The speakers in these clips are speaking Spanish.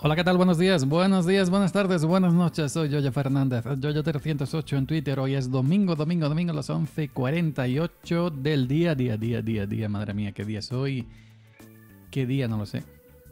Hola, ¿qué tal? Buenos días, buenas tardes, buenas noches. Soy Yoyo Fernández, Yoyo308 en Twitter. Hoy es domingo, las 11:48 del día. Madre mía, ¿qué día es hoy? ¿Qué día? No lo sé.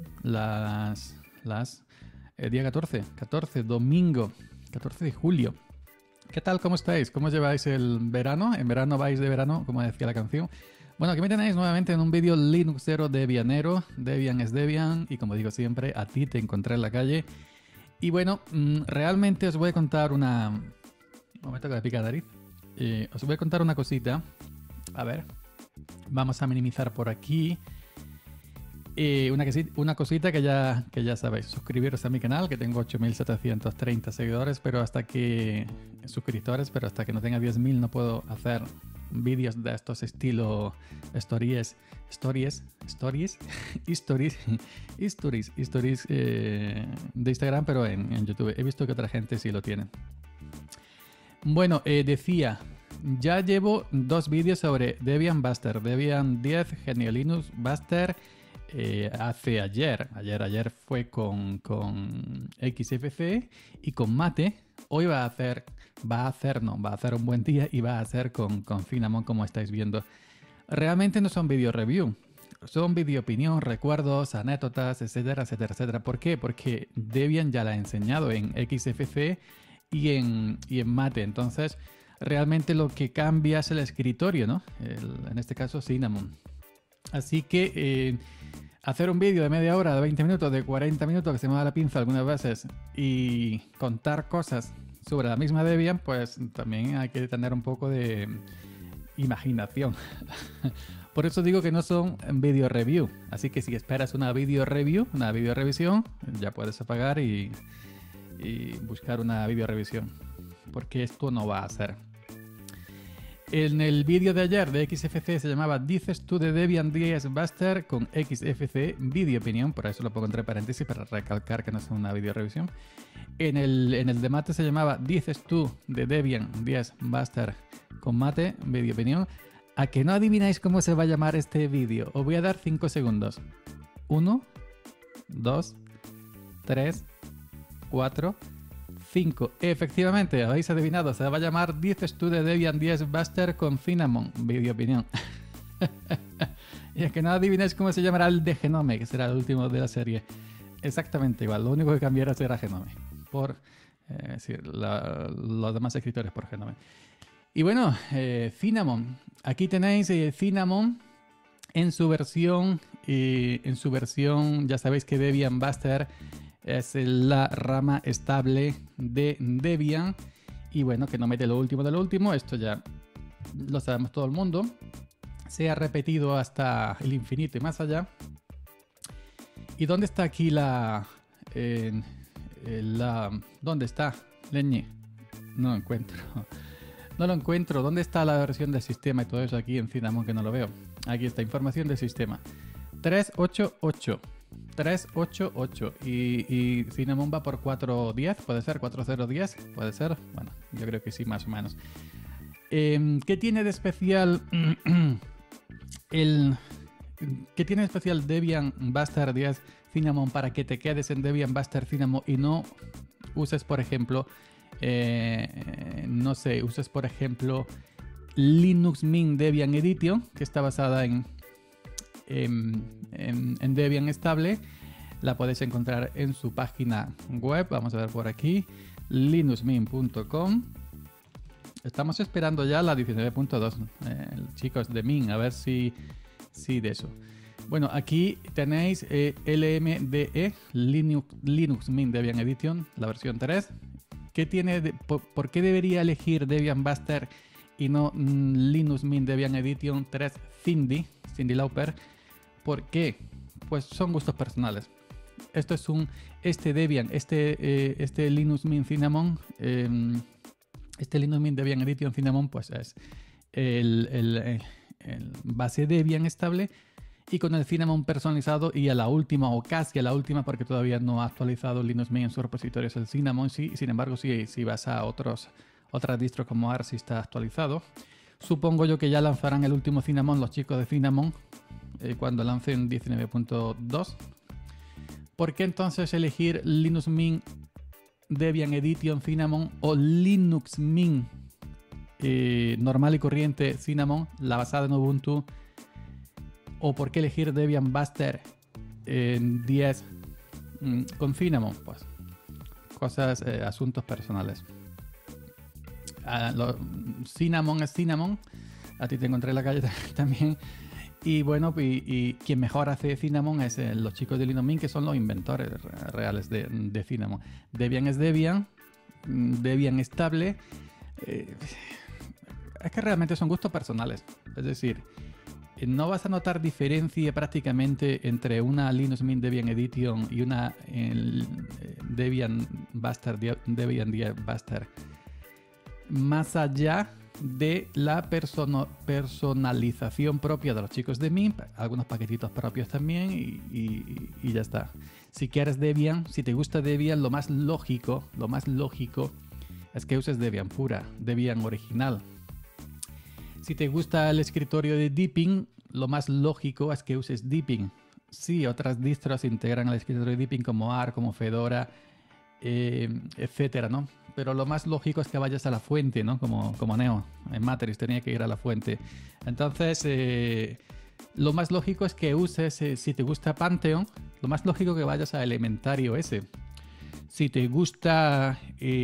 Día 14, domingo, 14 de julio. ¿Qué tal? ¿Cómo estáis? ¿Cómo lleváis el verano? ¿En verano vais de verano, como decía la canción? Bueno, aquí me tenéis nuevamente en un vídeo Linuxero debianero. Debian es Debian y como digo siempre, a ti te encontré en la calle. Y bueno, realmente os voy a contar una... Un momento que me pica la nariz. Os voy a contar una cosita. A ver, vamos a minimizar por aquí. Una cosita que ya sabéis. Suscribiros a mi canal, que tengo 8.730 seguidores, pero hasta que... suscriptores, pero hasta que no tenga 10.000 no puedo hacer vídeos de estos estilo stories de Instagram, pero en YouTube. He visto que otra gente sí lo tiene. Bueno, decía, ya llevo 2 vídeos sobre Debian Buster, Debian 10, GNU Linux Buster. Hace ayer fue con XFCE y con Mate. Hoy va a hacer un buen día y va a hacer con Cinnamon, como estáis viendo. Realmente no son video review, son video opinión, recuerdos, anécdotas, etcétera. ¿Por qué? Porque Debian ya la he enseñado en XFCE y en Mate. Entonces, realmente lo que cambia es el escritorio, ¿no? En este caso, Cinnamon. Así que hacer un vídeo de media hora, de 20 minutos, de 40 minutos, que se me da la pinza algunas veces, y contar cosas sobre la misma Debian, pues también hay que tener un poco de imaginación. Por eso digo que no son video review. Así que si esperas una video review, una video revisión, ya puedes apagar y buscar una video revisión. Porque esto no va a ser. En el vídeo de ayer de XFCE se llamaba Dices tú de Debian 10 Buster con XFCE Video Opinión, por eso lo pongo entre paréntesis para recalcar que no es una video revisión. En el de Mate se llamaba Dices tú de Debian 10 Buster con Mate Video Opinión. ¿A que no adivináis cómo se va a llamar este vídeo? Os voy a dar 5 segundos. 1, 2, 3, 4... 5. Efectivamente, habéis adivinado, se va a llamar Dices tú de Debian 10 Buster con Cinnamon, video opinión. Y es que no adivináis cómo se llamará el de Genome, que será el último de la serie. Exactamente igual, lo único que cambiará será Genome, por los demás escritores por Genome. Y bueno, Cinnamon, aquí tenéis Cinnamon en su versión, ya sabéis que Debian Buster es la rama estable de Debian y bueno, que no mete lo último de lo último. Esto ya lo sabemos todo el mundo. Se ha repetido hasta el infinito y más allá. ¿Y dónde está aquí ¿dónde está? Leñe. No lo encuentro. No lo encuentro. ¿Dónde está la versión del sistema y todo eso aquí en Cinnamon que no lo veo? Aquí está, información del sistema. 388. Y Cinnamon va por 4.10, puede ser 4.0.10, puede ser, bueno, yo creo que sí, más o menos. ¿Qué tiene de especial ¿qué tiene de especial Debian Buster 10 Cinnamon para que te quedes en Debian Buster Cinnamon y no uses, por ejemplo, no sé, uses por ejemplo Linux Mint Debian Edition, que está basada en Debian estable? La podéis encontrar en su página web. Vamos a ver por aquí, linuxmint.com. Estamos esperando ya la 19.2, chicos de Mint, a ver si de eso. Bueno, aquí tenéis LMDE, Linux Mint Debian Edition, la versión 3. ¿Qué tiene ¿por qué debería elegir Debian Buster y no Linux Mint Debian Edition 3 Cindy Lauper? ¿Por qué? Pues son gustos personales. Esto es Debian, este Linux Mint Cinnamon, este Linux Mint Debian Edition Cinnamon, pues es el base Debian estable y con el Cinnamon personalizado y a la última o casi a la última, porque todavía no ha actualizado Linux Mint en sus repositorios el Cinnamon, sí, sin embargo si vas a otras distros como ARC sí está actualizado. Supongo yo que ya lanzarán el último Cinnamon los chicos de Cinnamon cuando lancen 19.2. ¿Por qué entonces elegir Linux Mint Debian Edition Cinnamon o Linux Mint normal y corriente Cinnamon, la basada en Ubuntu? ¿O por qué elegir Debian Buster en 10 con Cinnamon? Pues cosas, asuntos personales. Cinnamon es Cinnamon. A ti te encontré en la calle también. Y bueno, y quien mejor hace Cinnamon es los chicos de Linux Mint, que son los inventores reales de Cinnamon. Debian es Debian. Debian estable. Es que realmente son gustos personales. Es decir, no vas a notar diferencia prácticamente entre una Linux Mint Debian Edition y una Debian Buster, Debian 10 Buster, más allá de la personalización propia de los chicos de Mint, algunos paquetitos propios también y ya está. Si quieres Debian, si te gusta Debian, lo más lógico es que uses Debian pura, Debian original. Si te gusta el escritorio de Deepin, lo más lógico es que uses Deepin. Sí, otras distros integran el escritorio de Deepin como ARC, como Fedora, etcétera, ¿no? Pero lo más lógico es que vayas a la fuente, ¿no? Como Neo. En Matrix tenía que ir a la fuente. Entonces, lo más lógico es que uses, si te gusta Pantheon, lo más lógico que vayas a Elementario ese. Si te gusta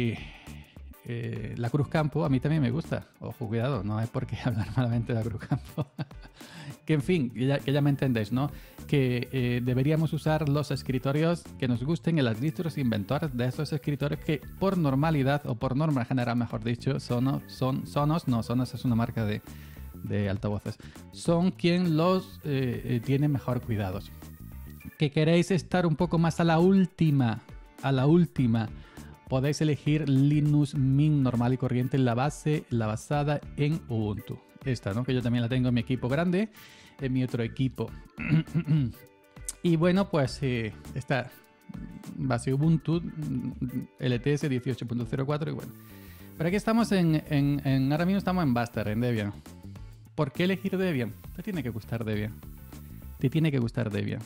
la Cruz Campo, a mí también me gusta. Ojo, cuidado, no es porque hablar malamente de la Cruz Campo. Que en fin, que ya me entendéis, ¿no? Que deberíamos usar los escritorios que nos gusten en las distros inventores de esos escritorios que por normalidad, o por norma general mejor dicho, Sonos es una marca de altavoces, son quien los tiene mejor cuidados. Que queréis estar un poco más a la última, podéis elegir Linux Mint normal y corriente, la basada en Ubuntu. Esta, ¿no? Que yo también la tengo en mi equipo grande, en mi otro equipo. Y bueno, pues esta base Ubuntu LTS 18.04 y bueno. Pero aquí estamos ahora mismo estamos en Buster, en Debian. ¿Por qué elegir Debian? Te tiene que gustar Debian. Te tiene que gustar Debian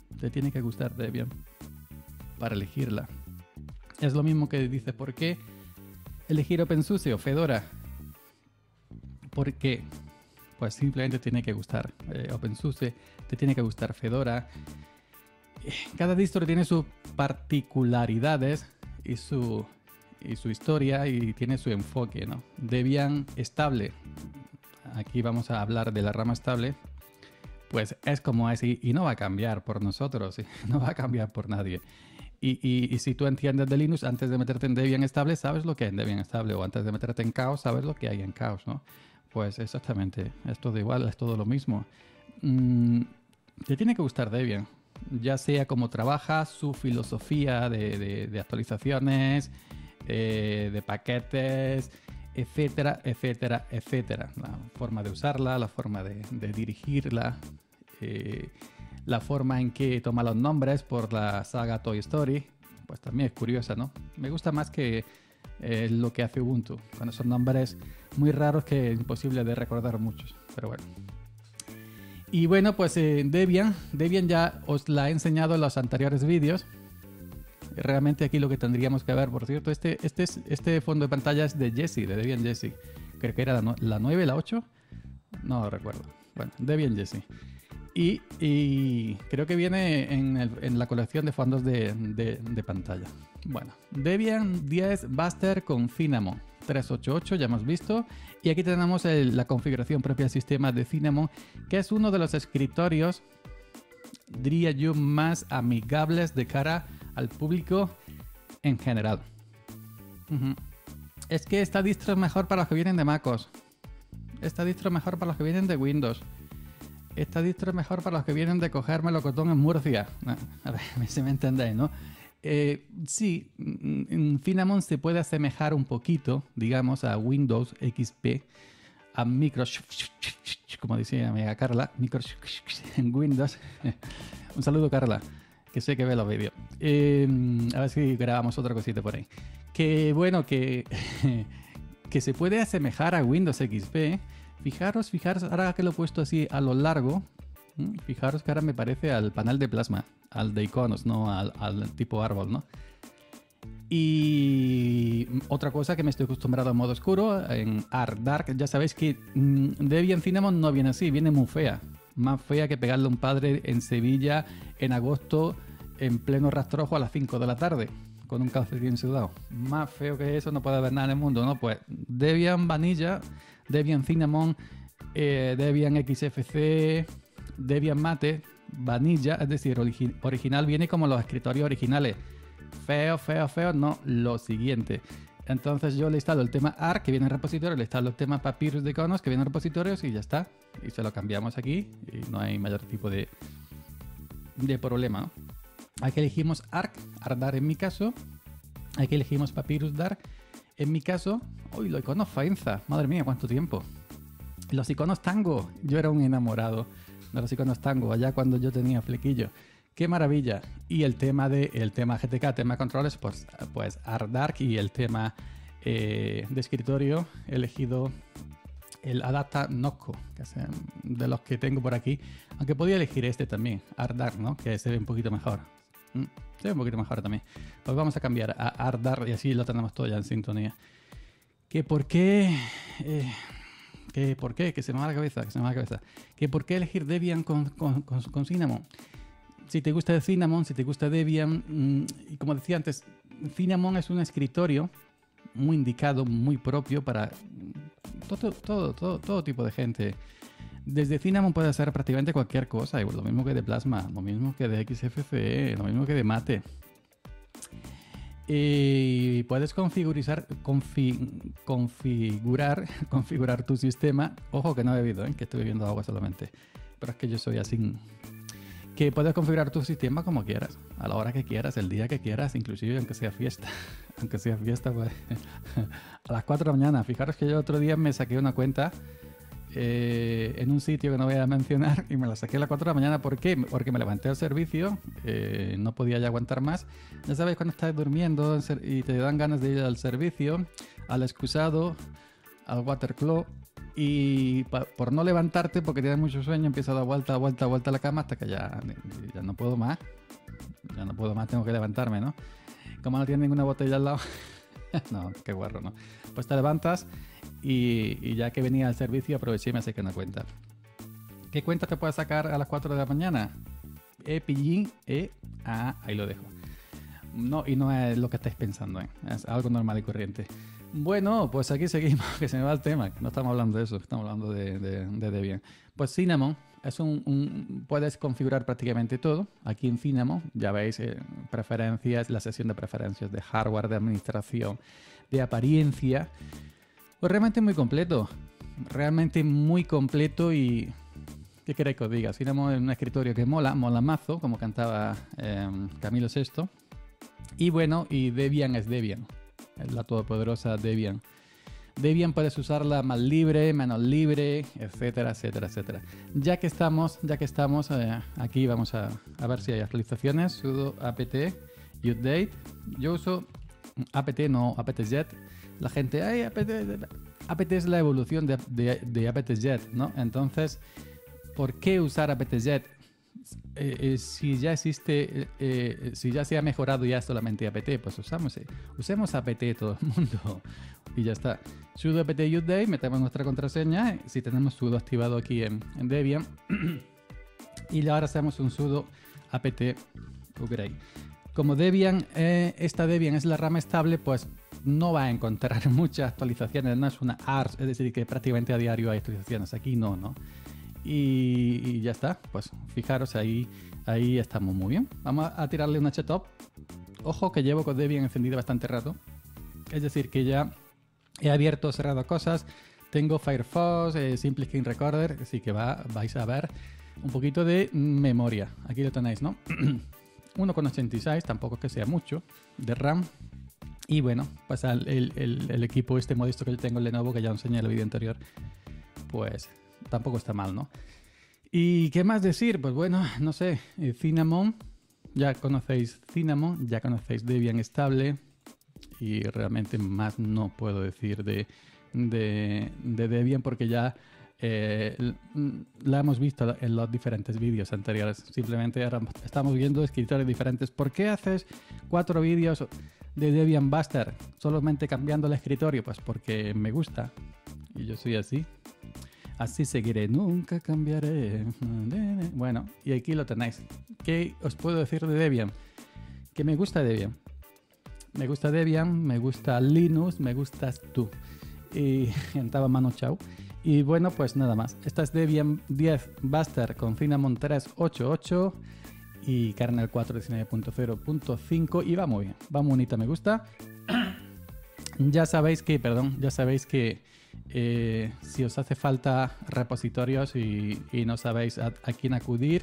para elegirla. Es lo mismo que dice, ¿por qué elegir OpenSUSE o Fedora? ¿Por qué? Pues simplemente tiene que gustar OpenSUSE, te tiene que gustar Fedora. Cada distro tiene sus particularidades y su historia y tiene su enfoque, ¿no? Debian estable. Aquí vamos a hablar de la rama estable. Pues es como es y no va a cambiar por nosotros, no va a cambiar por nadie. Y si tú entiendes de Linux, antes de meterte en Debian estable, sabes lo que es Debian estable. O antes de meterte en Chaos, sabes lo que hay en Chaos, ¿no? Pues exactamente, es todo igual, es todo lo mismo. Te tiene que gustar Debian, ya sea como trabaja, su filosofía de actualizaciones, de paquetes, etcétera, etcétera, etcétera. La forma de usarla, la forma de dirigirla, la forma en que toma los nombres por la saga Toy Story, pues también es curiosa, ¿no? Me gusta más que lo que hace Ubuntu, con esos nombres muy raros que es imposible de recordar muchos, pero bueno. Y bueno, pues Debian ya os la he enseñado en los anteriores vídeos. Realmente aquí lo que tendríamos que ver, por cierto, este fondo de pantalla es de Jessie, de Debian Jessie. Creo que era la 9, la 8, no lo recuerdo. Bueno, Debian Jessie. Y creo que viene en la colección de fondos de pantalla. Bueno, Debian 10 Buster con Cinnamon 388, ya hemos visto. Y aquí tenemos la configuración propia del sistema de Cinnamon, que es uno de los escritorios, diría yo, más amigables de cara al público en general. Es que esta distro es mejor para los que vienen de MacOS. Esta distro es mejor para los que vienen de Windows. Esta distro es mejor para los que vienen de coger melocotón en Murcia. A ver si me entendéis, ¿no? Sí, Cinnamon se puede asemejar un poquito, digamos, a Windows XP, a Microsoft, como decía mi amiga Carla, Microsoft en Windows. Un saludo, Carla, que sé que ve los vídeos. A ver si grabamos otra cosita por ahí. Que bueno, que se puede asemejar a Windows XP. Fijaros, ahora que lo he puesto así a lo largo, Fijaros que ahora me parece al panel de plasma, al de iconos, no al tipo árbol, ¿no? Y otra cosa que me estoy acostumbrado a modo oscuro, en Art Dark, ya sabéis que Debian Cinnamon no viene así, viene muy fea. Más fea que pegarle a un padre en Sevilla en agosto en pleno rastrojo a las 5 de la tarde, con un calcetín sudado. Más feo que eso no puede haber nada en el mundo, ¿no? Pues Debian Vanilla, Debian Cinnamon, Debian XFC, Debian Mate, Vanilla, es decir, original viene como los escritorios originales. Feo, feo, feo, no, lo siguiente. Entonces yo le instalo el tema ARC que viene en repositorio, le instalo el tema Papyrus de iconos que viene en repositorios y ya está. Y se lo cambiamos aquí y no hay mayor tipo de problema, ¿no? Aquí elegimos ARC Dark en mi caso. Aquí elegimos Papyrus Dark en mi caso. Uy, los iconos Faenza, madre mía, cuánto tiempo. Los iconos Tango, yo era un enamorado de los iconos Tango allá cuando yo tenía flequillo. ¡Qué maravilla! Y el tema GTK, tema controles, pues Art Dark, y el tema de escritorio he elegido el Adapta Nocco, que es de los que tengo por aquí. Aunque podía elegir este también, Art Dark, ¿no? Que se ve un poquito mejor. Se ve un poquito mejor también. Pues vamos a cambiar a Art Dark y así lo tenemos todo ya en sintonía. ¿Que por qué? ¿Por qué? Que se me va la cabeza, ¿Que por qué elegir Debian con Cinnamon? Si te gusta Cinnamon, si te gusta Debian, y como decía antes, Cinnamon es un escritorio muy indicado, muy propio para todo tipo de gente. Desde Cinnamon puedes hacer prácticamente cualquier cosa, lo mismo que de Plasma, lo mismo que de XFCE, lo mismo que de Mate. Y puedes configurar tu sistema. Ojo que no he bebido, que estoy bebiendo agua solamente. Pero es que yo soy así. Que puedes configurar tu sistema como quieras, a la hora que quieras, el día que quieras, inclusive aunque sea fiesta. Aunque sea fiesta, pues a las 4 de la mañana. Fijaros que yo otro día me saqué una cuenta en un sitio que no voy a mencionar y me la saqué a las 4 de la mañana. ¿Por qué? Porque me levanté al servicio, no podía ya aguantar más. Ya sabéis cuando estás durmiendo y te dan ganas de ir al servicio, al excusado, al waterclaw, y por no levantarte porque tienes mucho sueño empiezas a dar vuelta a la cama hasta que ya no puedo más. Ya no puedo más, tengo que levantarme, ¿no? Como no tienes ninguna botella al lado. No, qué guarro, ¿no? Pues te levantas y ya que venía al servicio aproveché y me saqué una cuenta. ¿Qué cuenta te puedes sacar a las 4 de la mañana? Pillín, ahí lo dejo. No, y no es lo que estáis pensando, es algo normal y corriente. Bueno, pues aquí seguimos, que se me va el tema, que no estamos hablando de eso, estamos hablando de Debian. Pues Cinnamon es puedes configurar prácticamente todo. Aquí en Cinnamon ya veis preferencias, la sección de preferencias de hardware, de administración, de apariencia. Pues realmente muy completo y ¿qué queréis que os diga? Cinnamon es un escritorio que mola mazo, como cantaba Camilo VI. Y bueno, y Debian es Debian. Es la todopoderosa Debian. Debian puedes usarla más libre, menos libre, etcétera, etcétera, etcétera. Ya que estamos aquí, vamos a ver si hay actualizaciones. Sudo apt update. Yo uso apt, no apt-get. La gente, apt es la evolución de apt-get, ¿no? Entonces, ¿por qué usar apt-get? Si ya existe, si ya se ha mejorado ya solamente apt, pues usemos apt todo el mundo y ya está. Sudo apt update, metemos nuestra contraseña, si tenemos sudo activado aquí en Debian, y ahora hacemos un sudo apt upgrade. Como Debian, esta Debian es la rama estable, pues no va a encontrar muchas actualizaciones, no es una ARS, es decir, que prácticamente a diario hay actualizaciones. Aquí no. Y ya está, pues fijaros, ahí estamos muy bien. Vamos a tirarle una htop. Ojo que llevo con Debian encendida bastante rato, es decir, que ya he abierto, cerrado cosas. Tengo Firefox, Simple Screen Recorder, así que vais a ver un poquito de memoria. Aquí lo tenéis, ¿no? 1,86, tampoco es que sea mucho, de RAM. Y bueno, pues el equipo este modesto que yo tengo, el Lenovo, que ya os enseñé en el vídeo anterior, pues tampoco está mal, ¿no? ¿Y qué más decir? Pues bueno, no sé, Cinnamon, ya conocéis Cinnamon, ya conocéis Debian estable, y realmente más no puedo decir de Debian porque ya la hemos visto en los diferentes vídeos anteriores. Simplemente ahora estamos viendo escritores diferentes. ¿Por qué haces 4 vídeos de Debian Buster solamente cambiando el escritorio? Pues porque me gusta y yo soy así. Así seguiré, nunca cambiaré. Bueno, y aquí lo tenéis. ¿Qué os puedo decir de Debian? Que me gusta Debian. Me gusta Debian, me gusta Linux, me gustas tú. Y estaba Manu Chao. Y bueno, pues nada más. Esta es Debian 10 Buster con Cinnamon 3.8.8 y kernel 4.19.0.5 y va muy bien, va muy bonita, me gusta. Ya sabéis que si os hace falta repositorios y no sabéis a quién acudir,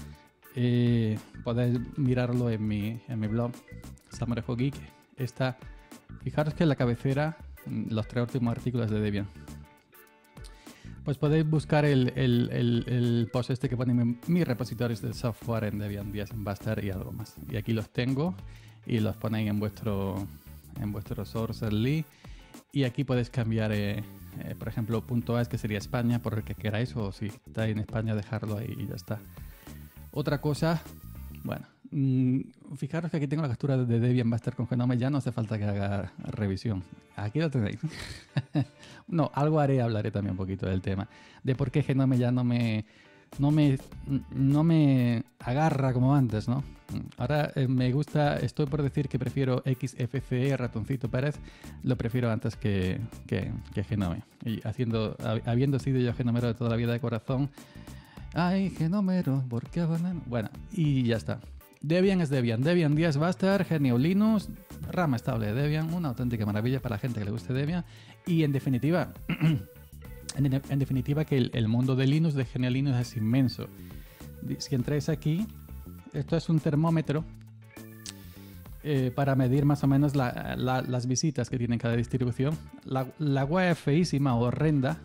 podéis mirarlo en mi blog Samorejo Geek. Fijaros que en la cabecera los 3 últimos artículos de Debian. Pues podéis buscar el post este que pone mis repositorios de software en Debian 10 en Buster y algo más. Y aquí los tengo y los ponéis en vuestro source.ly. Y aquí podéis cambiar, por ejemplo, .es, que sería España, por el que queráis, o si estáis en España, dejarlo ahí y ya está. Otra cosa, bueno, fijaros que aquí tengo la captura de Debian Buster con Genome, ya no hace falta que haga revisión. Aquí lo tenéis. No, algo hablaré también un poquito del tema, de por qué Genome ya no me agarra como antes, ¿no? Ahora me gusta, estoy por decir que prefiero XFCE, Ratoncito Pérez, lo prefiero antes que Genome. Y habiendo sido yo genomero de toda la vida de corazón, ay, genomero, ¿por qué abandono? Bueno, y ya está. Debian es Debian. Debian 10 Buster, GNU Linux, rama estable de Debian, una auténtica maravilla para la gente que le guste Debian. Y en definitiva, que el mundo de Linux, de GNU Linux, es inmenso. Si entráis aquí, esto es un termómetro para medir más o menos las visitas que tiene cada distribución. La web es feísima, horrenda.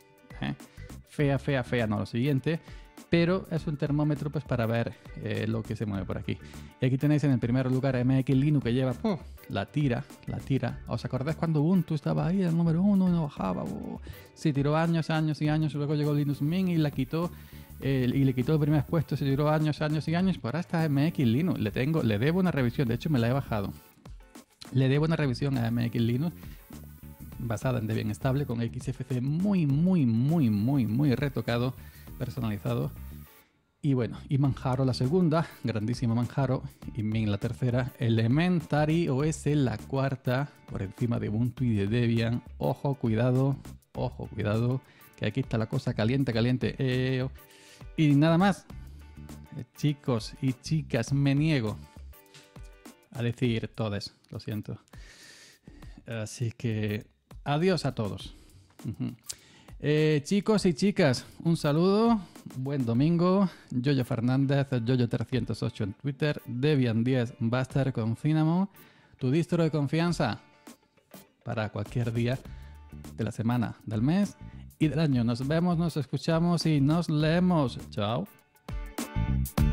Fea, no, lo siguiente. Pero es un termómetro pues para ver lo que se mueve por aquí. Y aquí tenéis en el primer lugar MX Linux, que lleva la tira. ¿Os acordáis cuando Ubuntu estaba ahí, el número 1, y no bajaba? Sí, tiró años y años, luego llegó Linux Mint y la quitó. Y le quitó el primer puesto, se tiró años y años. Pues ahora está MX Linux. Le debo una revisión, de hecho me la he bajado. Le debo una revisión a MX Linux basada en Debian estable con XFCE muy retocado, personalizado. Y bueno, y Manjaro la segunda, grandísimo Manjaro, y Mint la tercera, Elementary OS la cuarta, por encima de Ubuntu y de Debian. Ojo, cuidado, que aquí está la cosa caliente. Y nada más, chicos y chicas, me niego a decir todes, lo siento. Así que adiós a todos. Chicos y chicas, un saludo, buen domingo. Yoyo Fernández, Yoyo308 en Twitter, Debian 10 Buster con Cinnamon, tu distro de confianza para cualquier día de la semana, del mes y del año. Nos vemos, nos escuchamos y nos leemos. Chao.